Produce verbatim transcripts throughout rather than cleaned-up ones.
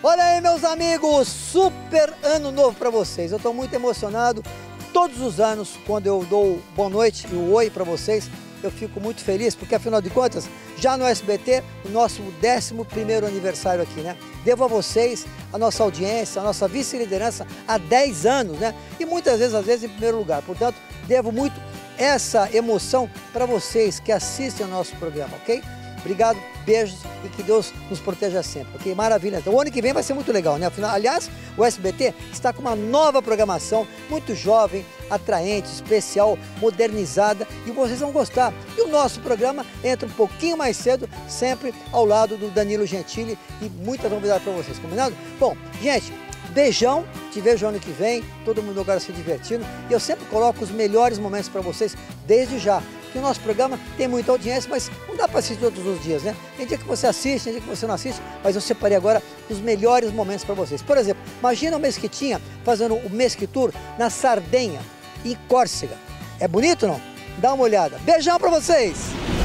Olha aí, meus amigos, super ano novo para vocês. Eu estou muito emocionado. Todos os anos, quando eu dou boa noite e o oi para vocês, eu fico muito feliz, porque afinal de contas, já no S B T, o nosso décimo primeiro aniversário aqui, né? Devo a vocês, a nossa audiência, a nossa vice-liderança há dez anos, né? E muitas vezes, às vezes, em primeiro lugar. Portanto, devo muito essa emoção para vocês que assistem ao nosso programa, ok? Obrigado, beijos e que Deus nos proteja sempre, ok? Maravilha. Então, o ano que vem vai ser muito legal, né? Afinal, aliás, o S B T está com uma nova programação, muito jovem, atraente, especial, modernizada, e vocês vão gostar. E o nosso programa entra um pouquinho mais cedo, sempre ao lado do Danilo Gentili, e muitas novidades para vocês, combinado? Bom, gente, beijão, te vejo ano que vem, todo mundo agora se divertindo, e eu sempre coloco os melhores momentos para vocês desde já. Que o nosso programa tem muita audiência, mas não dá para assistir todos os dias, né? Tem dia que você assiste, tem dia que você não assiste, mas eu separei agora os melhores momentos para vocês. Por exemplo, imagina o Mesquitinha fazendo o Mesquitour na Sardenha, em Córcega. É bonito, não? Dá uma olhada. Beijão para vocês!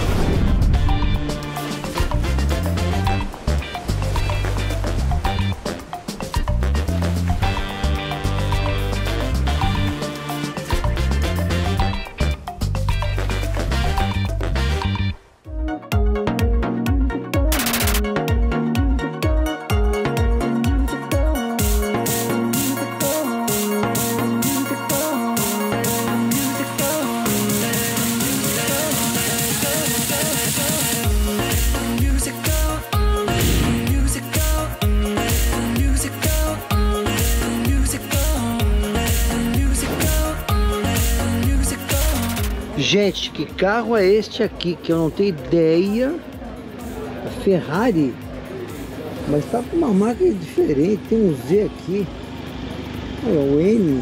Gente, que carro é este aqui que eu não tenho ideia? A Ferrari, mas tá com uma marca diferente, tem um Z aqui. Olha, o N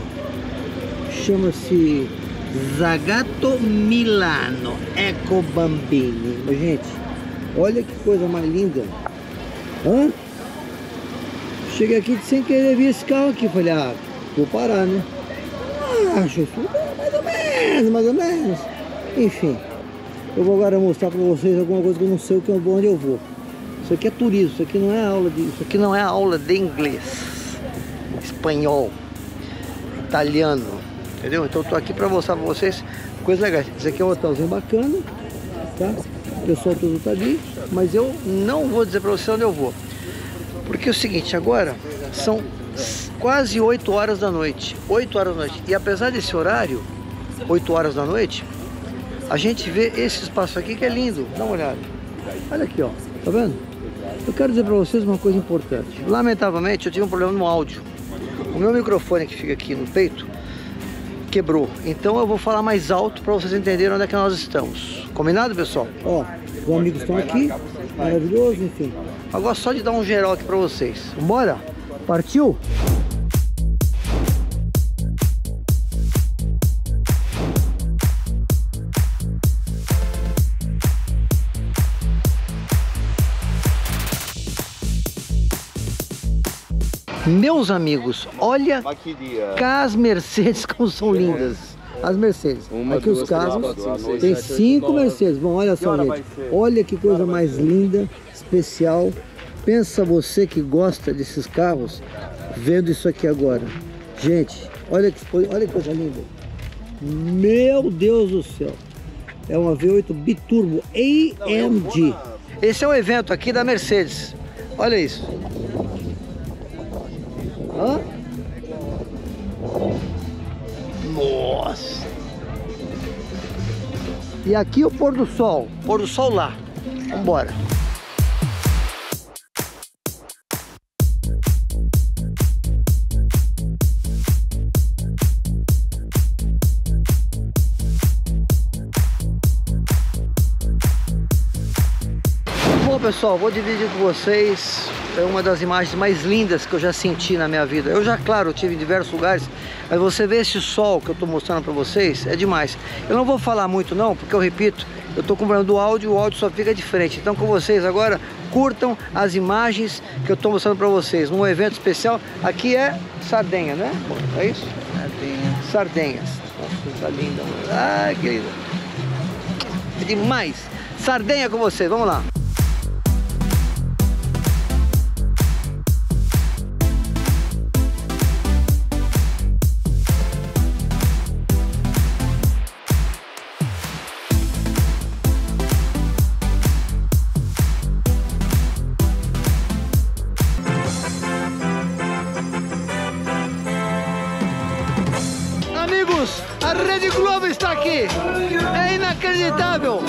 chama-se Zagato Milano Eco Bambini. Mas, gente, olha que coisa mais linda. Hã? Cheguei aqui sem querer ver esse carro aqui, falei, ah, vou parar, né? Ah, acho isso mais ou menos, mais ou menos. Enfim, eu vou agora mostrar para vocês alguma coisa que eu não sei o que onde eu vou. Isso aqui é turismo, isso aqui não é aula de, isso aqui não é aula de inglês, espanhol, italiano, entendeu? Então eu tô aqui para mostrar para vocês coisas legais. Isso aqui é um hotelzinho bacana, tá? O pessoal todo tá ali, mas eu não vou dizer para vocês onde eu vou, porque é o seguinte, agora são quase oito horas da noite, oito horas da noite, e apesar desse horário, oito horas da noite, a gente vê esse espaço aqui que é lindo. Dá uma olhada. Olha aqui, ó. Tá vendo? Eu quero dizer para vocês uma coisa importante. Lamentavelmente, eu tive um problema no áudio. O meu microfone que fica aqui no peito quebrou. Então eu vou falar mais alto para vocês entenderem onde é que nós estamos. Combinado, pessoal? Ó, os amigos estão aqui. Maravilhoso, enfim. Agora só de dar um geral aqui para vocês. Bora? Partiu? Meus amigos, olha as Mercedes como são lindas. As Mercedes. Aqui os carros. Tem cinco Mercedes. Bom, olha só, gente. Olha que coisa mais linda, especial. Pensa você que gosta desses carros, vendo isso aqui agora. Gente, olha que, olha que coisa linda. Meu Deus do céu. É uma V oito biturbo A M G. Esse é um evento aqui da Mercedes. Olha isso. Hã? Nossa! E aqui o pôr do sol, pôr do sol lá. Vambora! Bom, pessoal, vou dividir com vocês é uma das imagens mais lindas que eu já senti na minha vida. Eu já, claro, eu tive em diversos lugares, mas você vê esse sol que eu estou mostrando para vocês, é demais. Eu não vou falar muito não, porque eu repito, eu estou comprando do áudio, o áudio só fica diferente. Então com vocês agora, curtam as imagens que eu estou mostrando para vocês, num evento especial. Aqui é Sardenha, né? É isso? Sardenha. Sardenhas. Nossa, tá linda. Ai, que linda. É demais. Sardenha com vocês, vamos lá. Rede Globo está aqui. É inacreditável.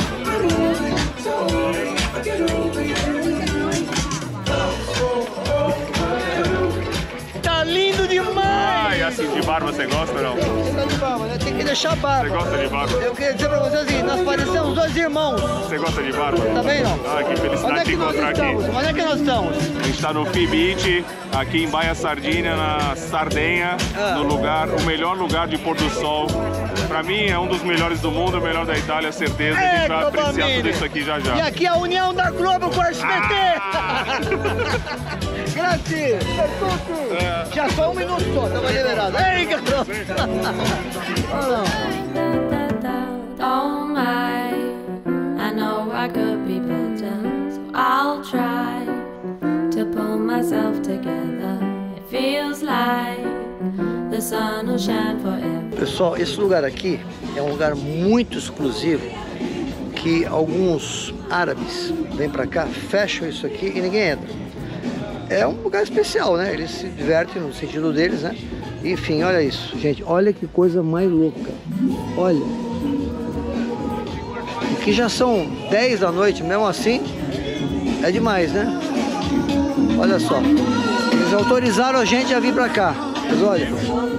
Tá lindo demais. Ah, e assim de barba você gosta ou não? Você tá de barba, né? Tem que deixar a barba. Você gosta de barba? Eu queria dizer pra vocês assim, nós parecemos dois irmãos. Você gosta de barba? Tá bem, não? Ah, que Onde felicidade é te que nós encontrar aqui. estamos? Onde é que nós estamos? A gente está no Fi Beach, aqui em Baia Sardinha, na Sardenha, Ah. no lugar, o melhor lugar de pôr do sol. Pra mim é um dos melhores do mundo, o melhor da Itália, certeza. A gente vai Ecco, apreciar bambini. tudo isso aqui já já. E aqui é a união da Globo com a S B T. Ah. Grazie, per tutti. É. Já só um minuto só, tava liberado. Ei, garoto. Olha lá. Oh my, I know I could be better, so I'll try to pull myself together. It feels like the sun will shine forever. Pessoal, esse lugar aqui é um lugar muito exclusivo que alguns árabes vêm pra cá, fecham isso aqui e ninguém entra. É um lugar especial, né? Eles se divertem no sentido deles, né? Enfim, olha isso, gente. Olha que coisa mais louca. Olha. Aqui já são dez da noite, mesmo assim, é demais, né? Olha só. Eles autorizaram a gente a vir pra cá. Mas olha.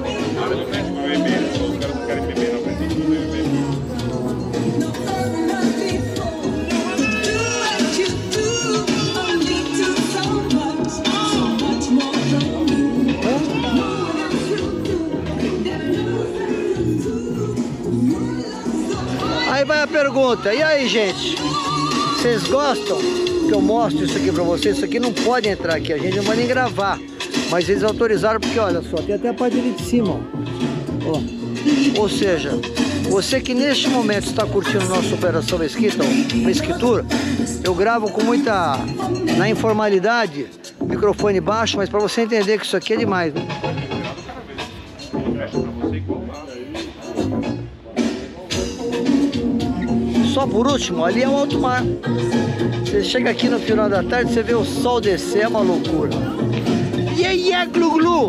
Aí vai a pergunta, e aí, gente? Vocês gostam que eu mostre isso aqui pra vocês? Isso aqui não pode entrar aqui, a gente não vai nem gravar. Mas eles autorizaram porque, olha só, tem até a parte ali de cima, ó. Ó. Ou seja, você que neste momento está curtindo nossa Operação Mesquita, ó, Mesquitura, eu gravo com muita, na informalidade, microfone baixo, mas pra você entender que isso aqui é demais, né? Só por último, ali é o alto mar. Você chega aqui no final da tarde, você vê o sol descer, é uma loucura. E aí é glu-glu!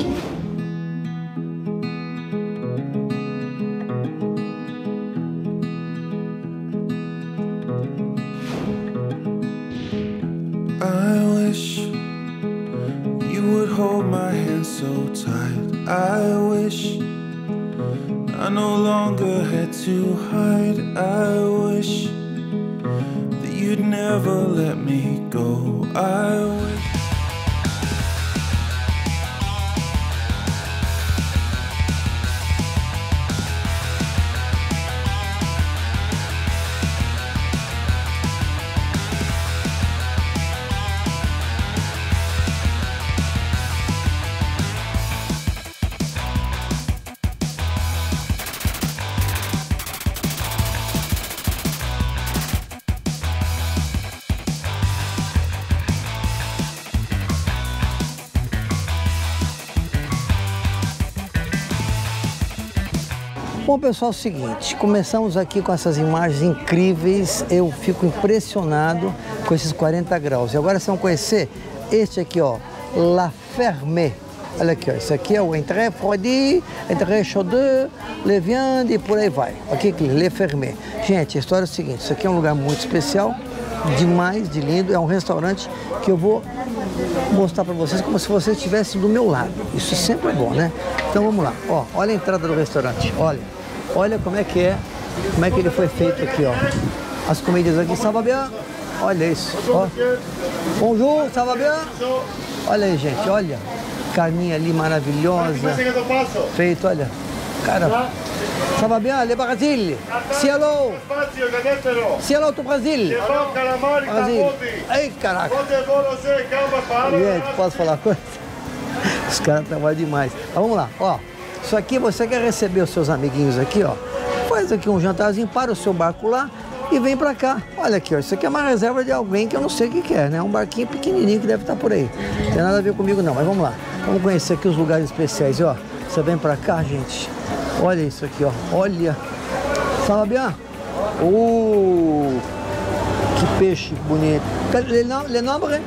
I wish you would hold my hand so tight. I wish I no longer had to hide. I wish that you'd never let me go. I wish. Bom, pessoal, é o seguinte, começamos aqui com essas imagens incríveis, eu fico impressionado com esses quarenta graus. E agora vocês vão conhecer este aqui, ó, La Ferme. Olha aqui, ó, esse aqui é o Entre Froidi, Entre Chaudeux, Le Viande e por aí vai. Aqui, Le Ferme. Gente, a história é o seguinte, isso aqui é um lugar muito especial, demais, de lindo, é um restaurante que eu vou mostrar para vocês como se vocês estivessem do meu lado. Isso sempre é bom, né? Então vamos lá, ó, olha a entrada do restaurante, olha. Olha como é que é, como é que ele foi feito aqui, ó. As comidas aqui, ça va bien? Olha isso, ó. Bonjour, ça va bien? Olha aí, gente, olha. Carninha ali maravilhosa. Feito, olha. Cara, ça va bien? Le Brasil? Cielo! Cielo do Brasil! Brasil! Ei, caraca! Gente, posso falar uma coisa? Os caras trabalham demais. Mas vamos lá, ó. Isso aqui, você quer receber os seus amiguinhos aqui, ó. Faz aqui um jantarzinho, para o seu barco lá e vem pra cá. Olha aqui, ó. Isso aqui é uma reserva de alguém que eu não sei o que que é, né? Um barquinho pequenininho que deve estar por aí. Não tem nada a ver comigo não, mas vamos lá. Vamos conhecer aqui os lugares especiais, ó. Você vem pra cá, gente. Olha isso aqui, ó. Olha. Fala bem. Uh, que peixe bonito. Le, nom, le nombre?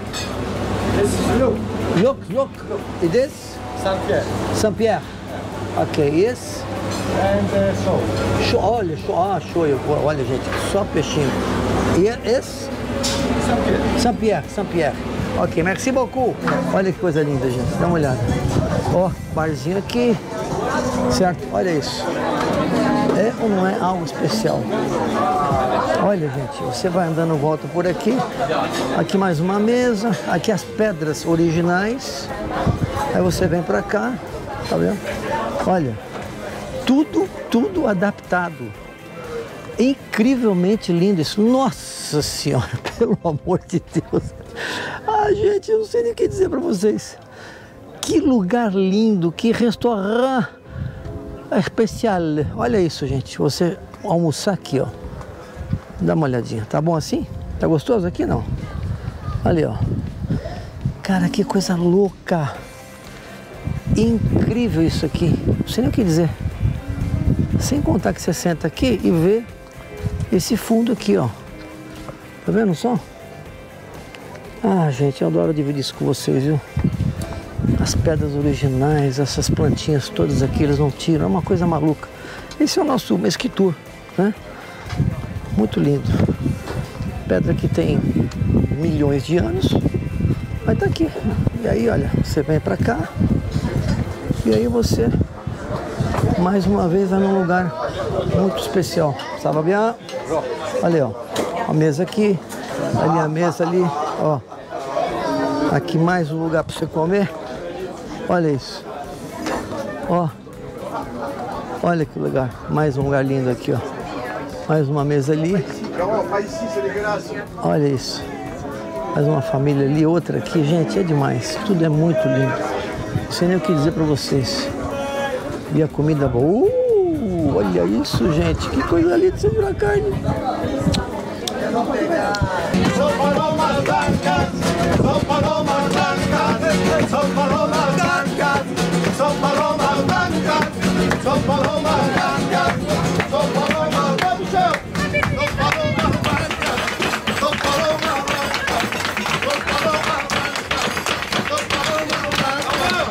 Look, look. E desse? Saint-Pierre. Saint-Pierre. Ok, esse? and uh, show. Show, olha, show, ah, show, olha gente, só peixinho. E esse? Saint-Pierre. Saint-Pierre, Saint-Pierre. Ok, merci beaucoup. Olha que coisa linda, gente, dá uma olhada. Ó, barzinho aqui, certo? Olha isso. É ou não é algo especial? Olha, gente, você vai andando volta por aqui. Aqui mais uma mesa. Aqui as pedras originais. Aí você vem pra cá, tá vendo? Olha, tudo, tudo adaptado. Incrivelmente lindo isso. Nossa Senhora, pelo amor de Deus. Ah, gente, eu não sei nem o que dizer pra vocês. Que lugar lindo, que restaurante especial. Olha isso, gente. Você almoçar aqui, ó. Dá uma olhadinha. Tá bom assim? Tá gostoso aqui, não? Ali, ó. Cara, que coisa louca. Incrível isso aqui. Não sei nem o que dizer. Sem contar que você senta aqui e vê esse fundo aqui, ó. Tá vendo só? Ah, gente, eu adoro dividir isso com vocês, viu? As pedras originais, essas plantinhas todas aqui, eles não tiram. É uma coisa maluca. Esse é o nosso Mesquitur, né? Muito lindo. Pedra que tem milhões de anos. Mas tá aqui. E aí, olha, você vem pra cá. E aí você, mais uma vez, vai num lugar muito especial. Sabe bem? Olha, ó. A mesa aqui. Ali a mesa ali, ó. Aqui mais um lugar para você comer. Olha isso. Ó. Olha que lugar. Mais um lugar lindo aqui, ó. Mais uma mesa ali. Olha isso. Mais uma família ali, outra aqui. Gente, é demais. Tudo é muito lindo. Não sei nem o que dizer para vocês. E a comida boa. Uh, olha isso, gente. Que coisa linda você virar carne. Son palomas blancas, son palomas blancas, son palomas blancas, son palomas blancas, son palomas blancas, son palomas blancas, son palomas blancas, son palomas blancas, son palomas blancas, son palomas blancas,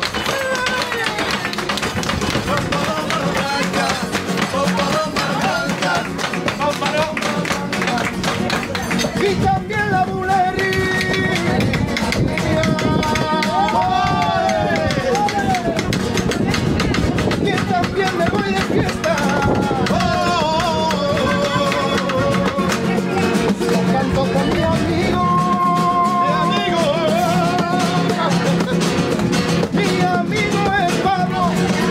son palomas blancas, son palomas blancas, son palomas blancas. Y también la bulería. Y también me voy de fiesta. Yo canto con mi amigo. Mi amigo. Mi amigo es Pablo.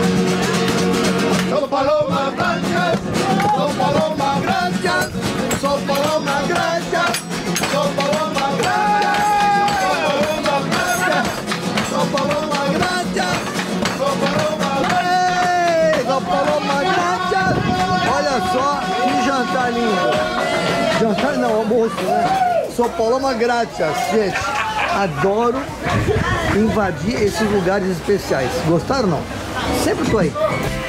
Son palomas blancas. Son palomas blancas. Son palomas blancas. Son palomas blancas, son palomas blancas, son palomas blancas, São palomas blancas. Olha só que jantar lindo. Jantar não, almoço, né? São palomas gratas, gente. Adoro invadir esses lugares especiais. Gostaram ou não? Sempre tô aí.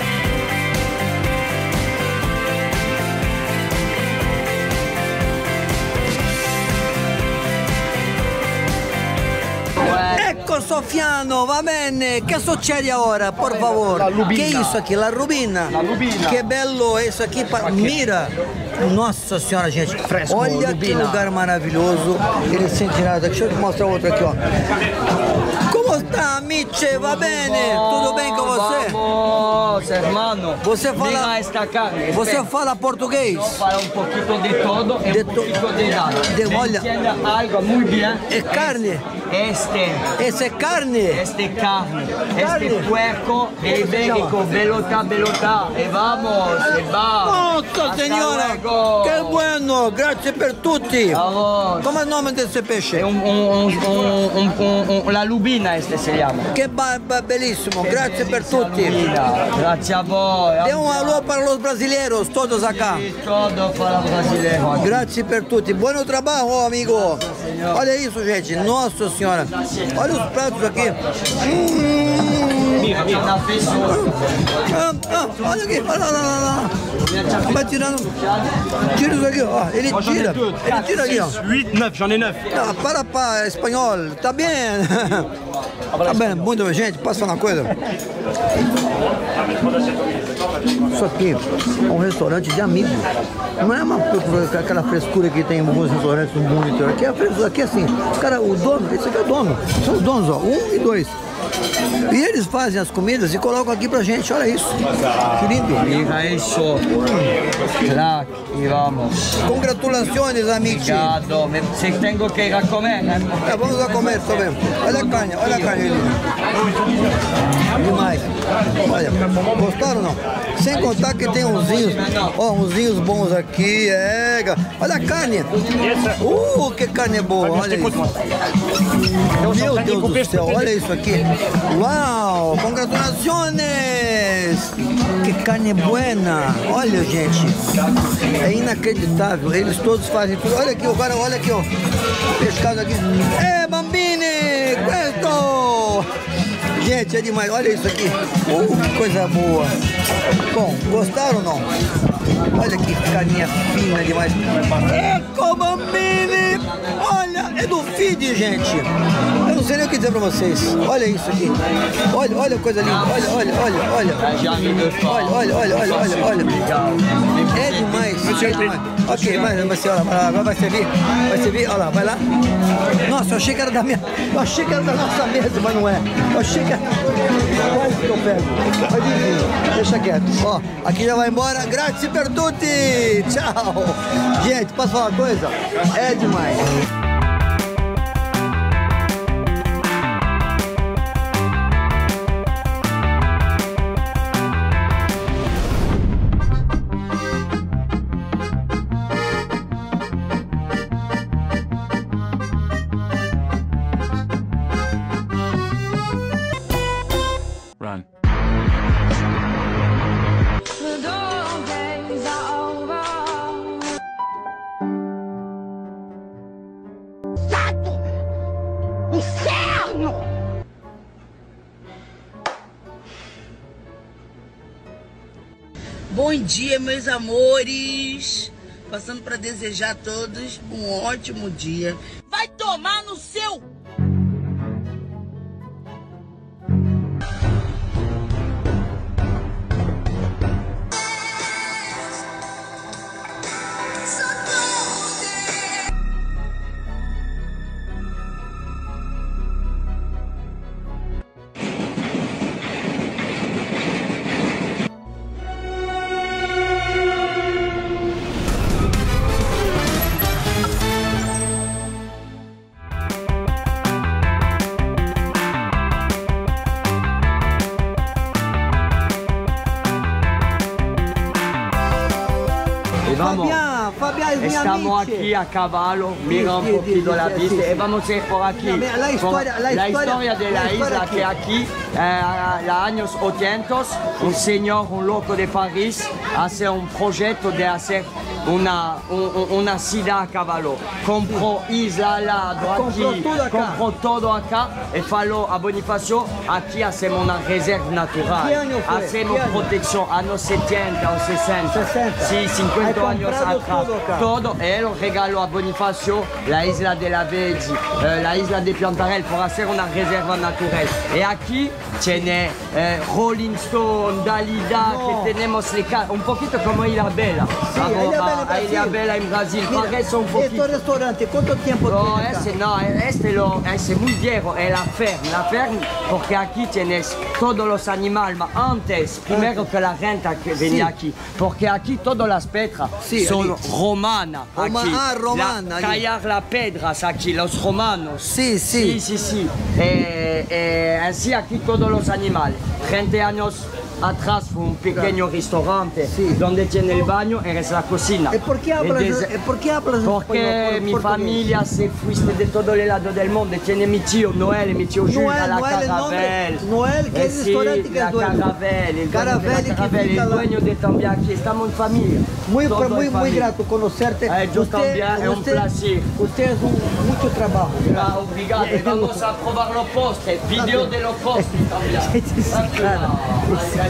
Ecco Sofiano, va bene, che succede ora, por favor? La lubina. Che è isso aqui? La rubina. La lubina. Que bello isso aqui, pa... mira. Nossa senhora, gente. Fresco, Olha lubina. que lugar maravilhoso. Eles são tirados daqui. Deixa eu te mostrar outro aqui, ó. Como está, amiche? Va bene? Tudo bem com você? Vamos, hermano. Você fala- Venga esta carne. Você espera. fala português? Fala un poquito de todo y De un to- poquito de nada. de- olha. Entiende algo muy bien. Es carne. Este, Essa é carne? este carne, Carne. este puerco, se y ven llama? con velota, velota. Y vamos, y vamos. Nossa Hasta senhora! luego. Que bueno! Grazie per tutti! Vamos. Come è il nome desse pesce? Es un, un, un, un, un, un- la lubina este se llama. Che barba bellissimo! Grazie per tutti! Lubina. Grazie a voi. Dê um alô para os brasileiros, todos acá. Y todo para brasileiro. Grazie per tutti. Buon trabalho, amigo. Olha isso, gente. Nossa senhora. Olha os pratos aqui. Hum. Na pessoa. Ah, ah, olha aqui. Olha lá, lá, lá, lá. Vai tirando. Tira isso aqui, ó. Ele tira. Ele tira ali, ó. huit, neuf, j'en ai neuf. Ah, para, para, espanhol. Tá bem. Tá bem, muito, gente, posso falar uma coisa? Isso aqui é um restaurante de amigos. Não é uma, aquela frescura que tem em alguns restaurantes no mundo inteiro. Aqui é frescura, aqui é assim. Os cara, o dono, esse aqui é o dono. São os donos, ó, um e dois. E eles fazem as comidas e colocam aqui pra gente, olha isso. Que lindo. Mira eso. Crack, y vamos. Congratulações, amici. Obrigado. Me- Se tengo que ir a comer, né? É, vamos a comer, tô vendo. Olha a carne, olha a carne ali. Demais. Olha, gostaram ou não? Sem contar que tem unzinhos, ó, unzinhos bons aqui, é. Olha a carne. Uh, que carne boa, olha isso. Meu Deus do céu, olha isso aqui. Uau, congratulações. Que carne buena. Olha, gente, é inacreditável. Eles todos fazem tudo. Olha aqui, agora olha aqui, ó. Pescado aqui. É, bambini, questo. Gente, é demais. Olha isso aqui. Uh, que coisa boa. Bom, gostaram ou não? Olha que carninha fina demais. Ecco, bambini! Olha, é do feed, gente. Eu não sei nem o que dizer pra vocês. Olha isso aqui. Olha, olha a coisa linda. Olha, olha, olha, olha. Olha, olha, olha, olha, olha, olha. É demais. É demais. Ok, mas, mas olha, agora vai servir. Vai servir, olha lá, vai lá. Nossa, eu achei que era da minha. Eu achei que era da nossa mesa, mas não é. Eu achei que era. Olha o que eu pego. Olha, deixa quieto. Ó, aqui já vai embora. Grazie per tutti. Tchau. Gente, posso falar uma coisa? É demais. Run. The dog days are over. Inferno! Bom dia, meus amores! Passando para desejar a todos um ótimo dia. Vai tomar no seu... Fabián, Fabián es mi Estamos amiche. aquí a caballo, mira un sí, sí, poquito sí, la sí, vista sí, y sí. vamos a ir por aquí. La- la historia- Por- la historia- de la la historia isla aquí. que aquí, eh, en los años ochenta, un señor, un loco de París, hace un proyecto de hacer una, un- una ciudad a caballo. Compró isla al lado, Compró aquí, todo acá. compró todo acá y faló a Bonifacio, aquí hacemos una reserva natural. ¿Qué año fue? Hacemos ¿Qué año? protección a los setenta o sesenta. sesenta. Sí, cincuenta Hai años comprado atrás. todo acá. Todo, e lo regaló a Bonifacio la isla de la Vedi, eh, la isla de Piantarel por hacer una reserva natural. Y aquí tiene eh, Rolling Stone, Dalida, No. que tenemos le ca- un poquito como Ilha Bella. Sí, a, Ilha Bella en a- a Brasil. Ilha Bella en Brasil, Mira, parece un este poquito. restaurante, ¿cuánto tiempo No, tiene acá? ese no, este lo, ese muy viejo, es la ferma, la ferma, porque aquí tienes todos los animales, ma antes, primero que la gente que venía Sí. aquí, porque aquí todas las piedras Sí, son allí. romanas. Roma- aquí. ah, romana, La, allí. callar las piedras aquí, los romanos. Sí, sí. Sí, sí, sí. Eh, eh, así aquí todos los animales. treinta años atrás fue un pequeño restaurante Sí. donde tiene el baño y es la cocina. ¿Y por qué hablas, Y desde- eh, ¿por qué hablas Porque español, mi portugués? familia se fuiste de todo el lado del mundo. Tiene mi tío Noel y mi tío Jules Noel, a la Noel, el nombre. Caravel. Noel, ¿qué Eh, es el sí, restaurante que la es dueño? Caravel, el dueño de Caravel, la que Caravel, fica el lá. dueño de también aquí. Estamos en familia. Muy, Todo muy, en muy familia. grato conocerte. Eh, yo también, es un placer. Usted es un, mucho trabajo. Ah, obrigado. Y vamos a probar los postres. Video de los postres también. Sí, sí, sí, claro.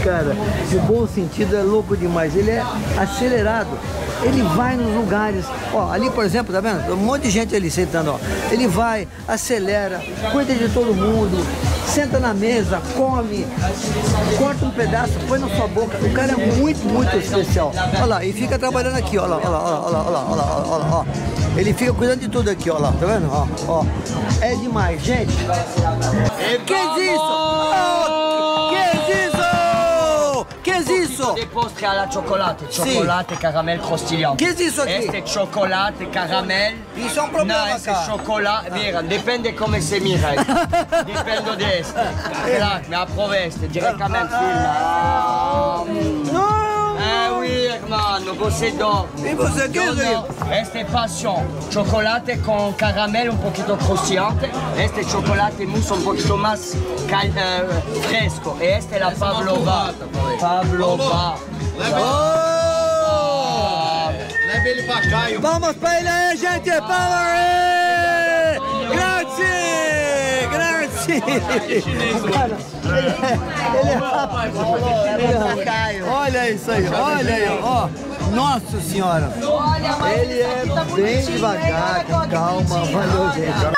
cara, no bom sentido, é louco demais. Ele é acelerado. Ele vai nos lugares. Ó, ali, por exemplo, tá vendo? Um monte de gente ali sentando, ó. Ele vai, acelera, cuida de todo mundo, senta na mesa, come, corta um pedaço, põe na sua boca. O cara é muito, muito especial. Olha lá, e fica trabalhando aqui, ó lá, ó lá, ó lá, ó lá, ó lá, ó lá, ó lá, ó. Ele fica cuidando de tudo aqui, ó lá, tá vendo? Ó, ó. É demais, gente. Que é isso? Oh, que é isso? Que é isso? De postre alla chocolate, chocolate, caramel crostilhante. Que é isso aqui? Este é chocolate, caramel. Isso é um problema, Não, este cara. é chocolate. Mira, depende como se mira. Depende deste. Claro, me aprove este, diretamente filma. Não! Eh oui, hermano, você dorme. E você, que é No, isso? no, este é passion. Chocolate con caramel un poquito crocante. Este es chocolate mousse un poquito más cal, eh, fresco. Y este es la Pavlova. Pavlova. Leva ele pra cá, eu... Palmas pra ele aí, gente! Palmas aí! Grazie! Grazie! Cara, ele é, ele é rápido. Ele é- Olha isso aí, olha aí, ó. Nossa Senhora! Ele é bem devagar, com calma. Valeu, gente.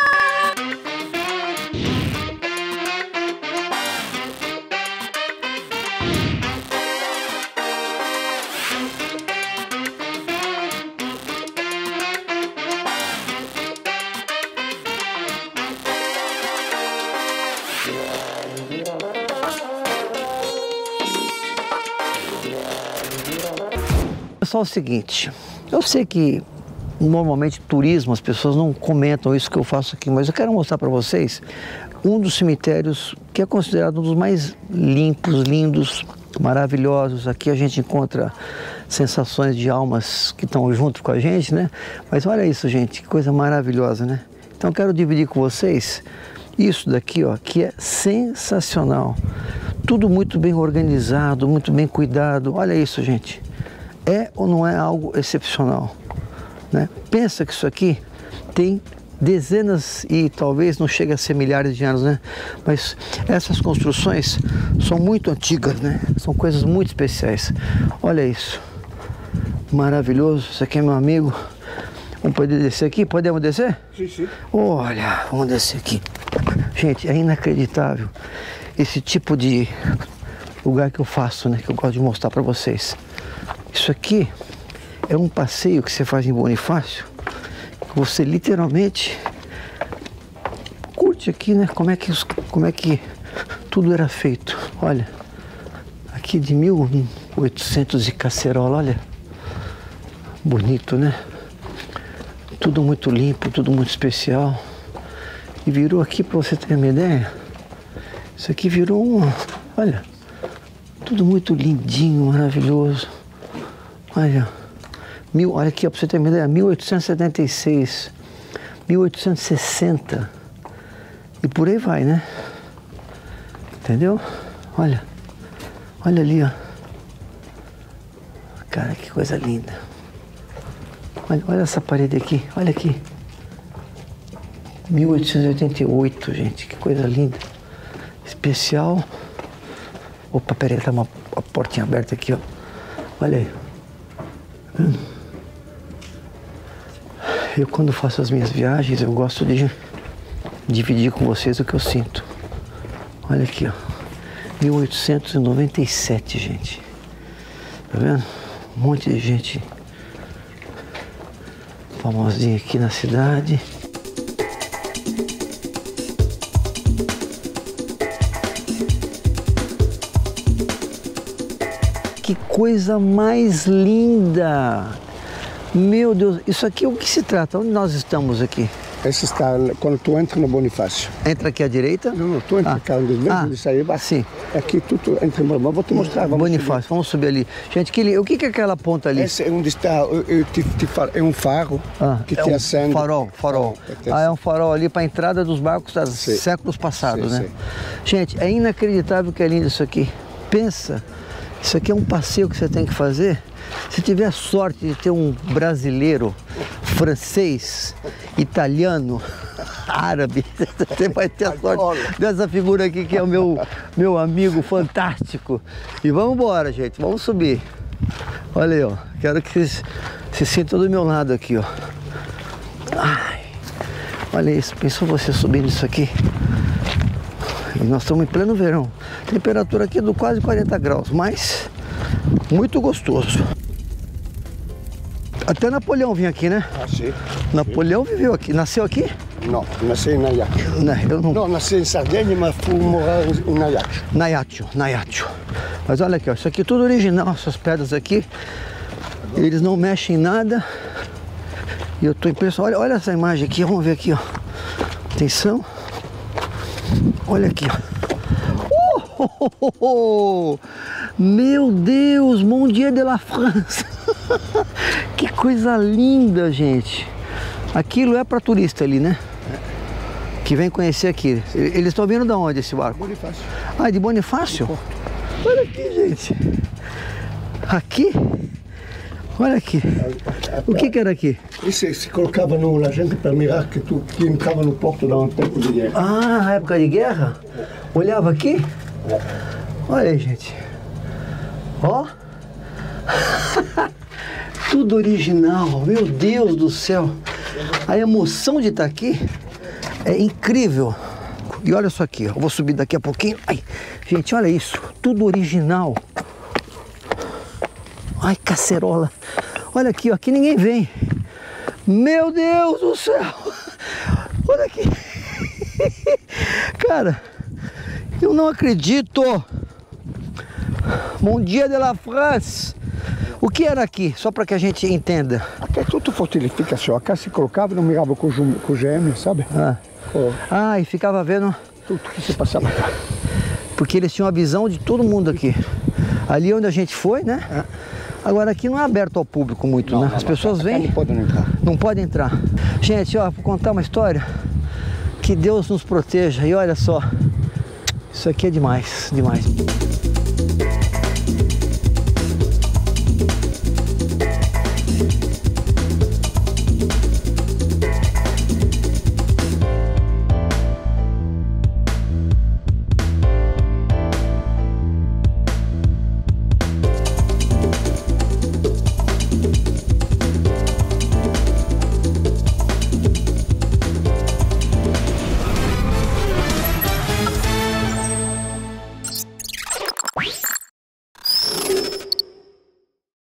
Só o seguinte, eu sei que normalmente turismo as pessoas não comentam isso que eu faço aqui, mas eu quero mostrar para vocês um dos cemitérios que é considerado um dos mais limpos, lindos, maravilhosos. Aqui a gente encontra sensações de almas que estão junto com a gente, né? Mas olha isso, gente, que coisa maravilhosa, né? Então eu quero dividir com vocês isso daqui, ó, que é sensacional. Tudo muito bem organizado, muito bem cuidado. Olha isso, gente. É ou não é algo excepcional, né? Pensa que isso aqui tem dezenas e talvez não chegue a ser milhares de anos, né? Mas essas construções são muito antigas, né? São coisas muito especiais. Olha isso, maravilhoso. Isso aqui é meu amigo. Vamos poder descer aqui? Podemos descer? Sim, sim. Olha, vamos descer aqui. Gente, é inacreditável esse tipo de lugar que eu faço, né? Que eu gosto de mostrar para vocês. Isso aqui é um passeio que você faz em Bonifácio, que você literalmente curte aqui, né? Como é que, os, como é que tudo era feito. Olha, aqui de mil e oitocentos e cacerola, olha. Bonito, né? Tudo muito limpo, tudo muito especial. E virou aqui, para você ter uma ideia, isso aqui virou um, olha, tudo muito lindinho, maravilhoso. Olha, mil, olha aqui, para você ter uma ideia, mil oitocentos e setenta e seis, mil oitocentos e sessenta e por aí vai, né? Entendeu? Olha, olha ali, ó. Cara, que coisa linda. Olha, olha essa parede aqui, olha aqui. mil oitocentos e oitenta e oito, gente, que coisa linda. Especial. Opa, peraí, tá uma, uma portinha aberta aqui, ó. Olha aí. Eu, quando faço as minhas viagens, eu gosto de dividir com vocês o que eu sinto. Olha aqui, ó. mil oitocentos e noventa e sete, gente. Tá vendo? Um monte de gente famosinha aqui na cidade. Que coisa mais linda! Meu Deus, isso aqui, o que se trata? Onde nós estamos aqui? Esse está quando tu entra no Bonifácio. Entra aqui à direita? Não, não, tu entra Ah. cá, onde Ah, de sair, sim. Aqui tu, tu entra, mas vou te mostrar. Vamos Bonifácio, vamos subir ali. Gente, que li- o que que é aquela ponta ali? Esse é onde está, eu, eu te, te falo, é um faro Ah, que é te um acende. farol, farol. Tem- Ah, é um farol ali para a entrada dos barcos dos Sim. séculos passados, Sim, né? sim. Gente, é inacreditável que é lindo isso aqui. Pensa, isso aqui é um passeio que você tem que fazer. Se tiver sorte de ter um brasileiro, francês, italiano, árabe. Você vai ter a sorte dessa figura aqui que é o meu, meu amigo fantástico. E vamos embora, gente. Vamos subir. Olha aí, ó. Quero que vocês se sintam do meu lado aqui, ó. Ai, olha isso. Pensou você subindo isso aqui? E nós estamos em pleno verão. Temperatura aqui do quase quarenta graus, mas muito gostoso. Até Napoleão vinha aqui, né? Ah, sim. Napoleão viveu aqui. Nasceu aqui? Não, nasci em Ajaccio. Não, eu não... Não, nasci em Sardenha, mas fui morar em Ajaccio. Na Ajaccio, na Ajaccio. Mas olha aqui, ó, isso aqui é tudo original, essas pedras aqui. Eles não mexem em nada. E eu tô impressionado. Olha, olha essa imagem aqui, vamos ver aqui, ó. Atenção. Olha aqui, ó. Oh, oh, oh, oh. Meu Deus, Mon Dieu de la France. Que coisa linda, gente. Aquilo é para turista ali, né? Que vem conhecer aqui. Eles estão vindo de onde esse barco? Bonifácio. Ah, de Bonifácio? Olha aqui, gente. Aqui? Olha aqui. O que que era aqui? Isso se colocava no, na gente para mirar que tu que entrava no porto da um tempo de guerra. Ah, na época de guerra? Olhava aqui? Olha aí, gente. Ó. Tudo original. Meu Deus do céu. A emoção de estar aqui é incrível. E olha só aqui, ó. Eu vou subir daqui a pouquinho. Ai, gente, olha isso. Tudo original. Ai, cacerola. Olha aqui, ó. Aqui ninguém vem. Meu Deus do céu. Olha aqui. Cara, eu não acredito. Mon Dieu de la France. O que era aqui? Só para que a gente entenda. Aqui é tudo fortificação. Aqui se colocava, não mirava com o G M, sabe? Ah. Oh. Ah, e ficava vendo tudo que se passava cá. Porque eles tinham a visão de todo mundo aqui. Ali onde a gente foi, né? Ah. Agora aqui não é aberto ao público muito, não, né? As não, pessoas vêm. Não podem entrar. Não podem entrar. Gente, ó, vou contar uma história. Que Deus nos proteja. E olha só. Isso aqui é demais, demais.